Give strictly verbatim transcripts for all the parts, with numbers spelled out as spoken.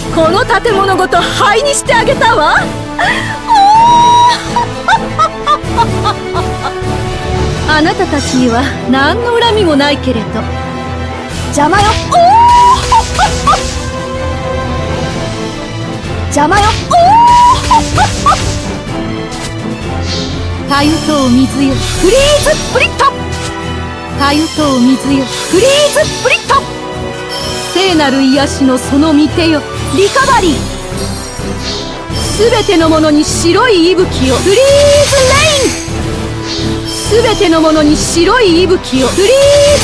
この建物ごと灰にしてあげたわ。あなたたちには何の恨みもないけれど。邪魔よ。邪魔よ。かゆとう水よ、フリーズスプリット。かゆとう水よ、フリーズスプリット。聖なる癒しのその御手よ、リカバリー。すべてのものに白い息吹を、フリーズレイン。すべてのものに白い息吹を、フリーズレ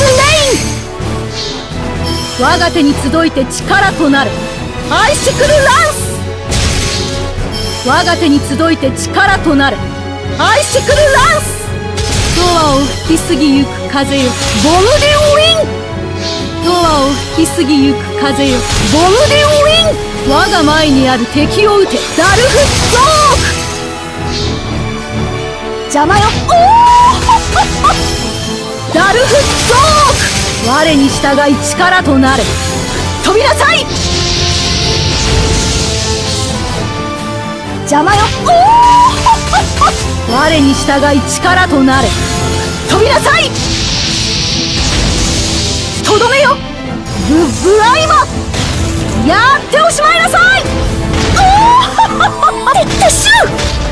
イン。我が手に集いて力となるアイシクルランス。我が手に集いて力となるアイシクルランス。ドアを吹き過ぎゆく風よ、ボムディウィン。ドアを吹き過ぎゆく風よ、ボムディウィン。我が前にある敵を撃て、ダルフストーク。邪魔よ。ダルフストーク。我に従い力となれ。飛びなさい。邪魔よ。我に従い力となれ。飛びなさい。とどめよ、ブブライマ。やっておしまいなさい。おお、テッドシュー。